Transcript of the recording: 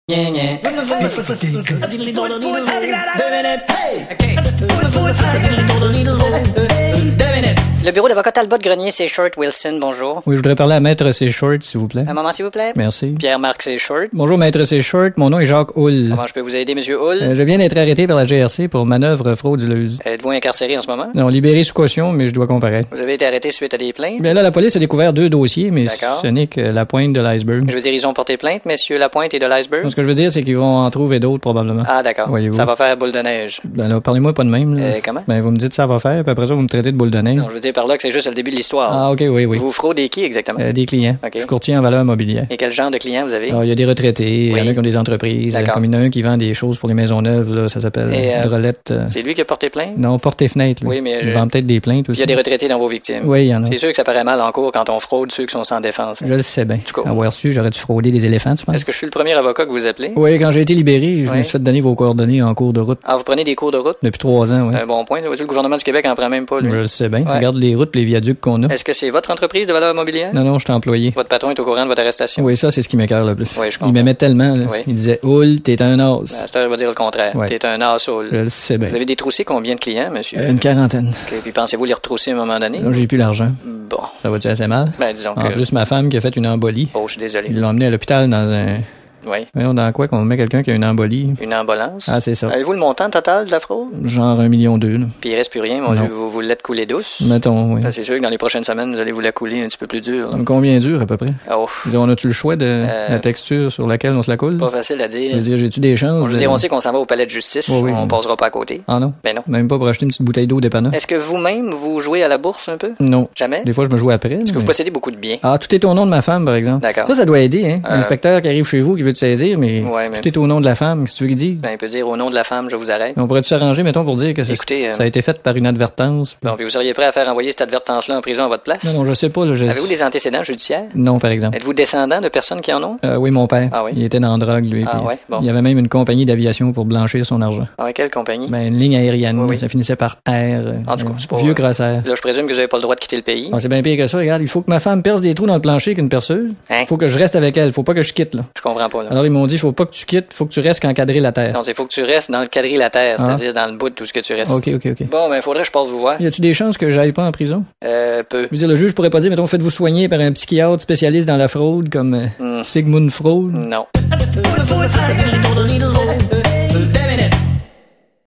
Le bureau d'avocat Talbot-Grenier, c'est Short Wilson, bonjour. Oui, je voudrais parler à Maître C. Short, s'il vous plaît. Un moment, s'il vous plaît. Merci. Pierre-Marc C. Short. Bonjour, Maître C. Short. Mon nom est Jacques Hull. Comment je peux vous aider, Monsieur Hull? Je viens d'être arrêté par la GRC pour manœuvre frauduleuse. Êtes-vous incarcéré en ce moment? Non, libéré sous caution, mais je dois comparaître. Vous avez été arrêté suite à des plaintes? Bien là, la police a découvert 2 dossiers, mais D'accord. ce n'est que la pointe de l'iceberg. Je veux dire, ils ont porté plainte, messieurs Lapointe et de l'iceberg? Ce que je veux dire, c'est qu'ils vont en trouver d'autres, probablement. Ah, d'accord. Voyez-vous. Ça va faire boule de neige. Ben là, parlez-moi pas de même, là. Comment? Ben, vous me dites ça va faire, puis après ça, vous me traitez de boule de neige. Non, je veux dire par là que c'est juste le début de l'histoire. Ah, ok, oui. Vous fraudez qui exactement? Des clients. Ok. Je suis courtier en valeur mobilière. Et quel genre de clients vous avez? Alors, il y a des retraités, il y en Oui. a qui ont des entreprises, D'accord. comme il y en a un qui vend des choses pour les maisons neuves, là, ça s'appelle Et, Drolette. C'est lui qui a porté plainte? Non, porte tes fenêtres, lui. Oui, mais Il vend peut-être des plaintes Il aussi. y a des retraités dans vos victimes. Oui, il y en a. C'est sûr que ça paraît mal en cours quand on fraude ceux qui sont sans défense. Je le sais bien. tout cas. Avoir su, j'aurais dû frauder des éléphants, tu penses? Est-ce que je suis le premier avocat que vous appelez? Oui, quand j'ai été libéré, je Oui. me suis fait donner vos coordonnées en cours de route. Ah, vous prenez des cours de route? Depuis 3 ans, oui. Un bon point. Le gouvernement du Québec en prend même pas, lui. Je le sais bien. Ouais. Regarde les routes, les viaducs qu'on a. Est-ce que c'est votre entreprise de valeur mobilière? Non, je suis employé. Votre patron est au courant de votre arrestation? Oui, ça, c'est ce qui m'écoeure le plus. Oui, je comprends. Il m'aimait tellement, là. Oui. Il disait, Hull, t'es un À os. cette heure, il va dire le contraire. Ouais. T'es un asshole. Je le sais bien. Vous avez détroussé combien de clients, monsieur? Une quarantaine. Ok, puis pensez-vous les retrousser à un moment donné? Là, j'ai plus l'argent. Bon. Ça va-tu assez mal? Ben, disons En que... plus, ma femme qui a fait une embolie. Oh, je suis désolé. Ils l'ont emmené à l'hôpital dans un... Oui. Voyons, dans quoi qu'on met quelqu'un qui a une embolie? Une ambulance? Ah, c'est ça. Avez-vous le montant total de la fraude? Genre 1,2 million, là. Puis il reste plus rien, mon Non. Dieu, vous vous l'êtes coulé douce? Mettons, oui. Ben, c'est sûr que dans les prochaines semaines, vous allez vous la couler un petit peu plus dur. là. Combien dur, à peu près? Oh, Je veux dire, on a-tu le choix de la texture sur laquelle on se la coule? pas facile à Je dire. veux dire, j'ai-tu des chances? Je veux dire, on sait qu'on s'en va au palais de justice, Oui, oui. on passera pas à côté. Ah non? Ben non. Même pas pour acheter une petite bouteille d'eau dépannant? Est-ce que vous-même, vous jouez à la bourse un peu? Non. Jamais? Des fois, je me joue après. Est-ce que vous possédez beaucoup de biens? Ah, tout est au nom de ma femme, par exemple. D'accord. Ça doit aider, hein? L'inspecteur qui arrive chez vous, qui veut te saisir, mais Ouais, mais- tout est au nom de la femme, qu'est-ce que tu veux qu'il dise? Ben, il peut dire au nom de la femme, je vous arrête. On pourrait-tu s'arranger, mettons, pour dire que ça, Écoutez, ça a été fait par une advertence? Bon, puis vous seriez prêt à faire envoyer cette advertence-là en prison à votre place? Non, je sais pas, là, Avez-vous des antécédents judiciaires? Non, par exemple. Êtes-vous descendant de personnes qui en ont? Oui, mon père. Ah oui? Il était dans la drogue, lui. Ah puis ouais? Bon. Il y avait même une compagnie d'aviation pour blanchir son argent. Ah ouais, quelle compagnie? Ben, une ligne aérienne. Oui, oui. Ça finissait par R. En tout cas, c'est pas- Vieux crossaire. Là, je présume que vous n'avez pas le droit de quitter le pays. Ah, c'est bien pire que ça, regarde. Il faut que ma femme perce des trous dans le plancher qu'une perceuse. Hein? Il faut que je reste avec elle. Faut pas que je quitte, là. Je comprends pas, là. Alors, ils m'ont dit, faut pas que tu quittes, faut que tu restes qu'encadrer la terre. Non, il faut que tu restes dans le quadrilatère, Ah. c'est-à-dire dans le bout de tout ce que tu restes. OK. Bon, ben, faudrait que je passe vous voir. Y a-tu des chances que j'aille pas en prison? Peu. Je veux dire, le juge pourrait pas dire, mettons, faites-vous soigner par un psychiatre spécialiste dans la fraude comme Sigmund Freud? Non.